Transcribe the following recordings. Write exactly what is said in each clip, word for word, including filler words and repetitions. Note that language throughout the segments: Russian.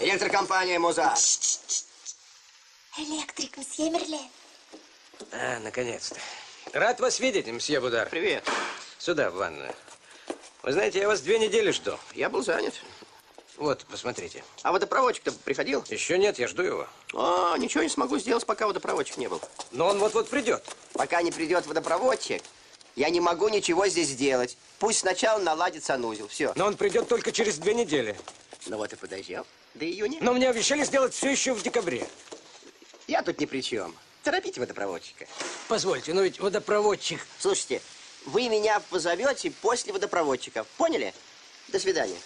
Электрокомпания Моза. Электрик, мсье Мерлен. А, наконец-то. Рад вас видеть, мсье Будар. Привет. Сюда, в ванную. Вы знаете, я вас две недели жду. Я был занят. Вот, посмотрите. А водопроводчик-то приходил? Еще нет, я жду его. О, ничего не смогу сделать, пока водопроводчик не был. Но он вот-вот придет. Пока не придет водопроводчик, я не могу ничего здесь сделать. Пусть сначала наладит санузел. Все. Но он придет только через две недели. Ну вот и подождем. До июня. Но мне обещали сделать все еще в декабре. Я тут ни при чем. Торопите водопроводчика. Позвольте, но ведь водопроводчик... Слушайте, вы меня позовете после водопроводчика. Поняли? До свидания.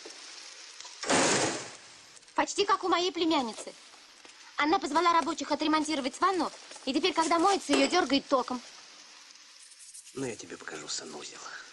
Почти как у моей племянницы. Она позвала рабочих отремонтировать ванну, и теперь, когда моется, ее дергает током. Ну, я тебе покажу санузел.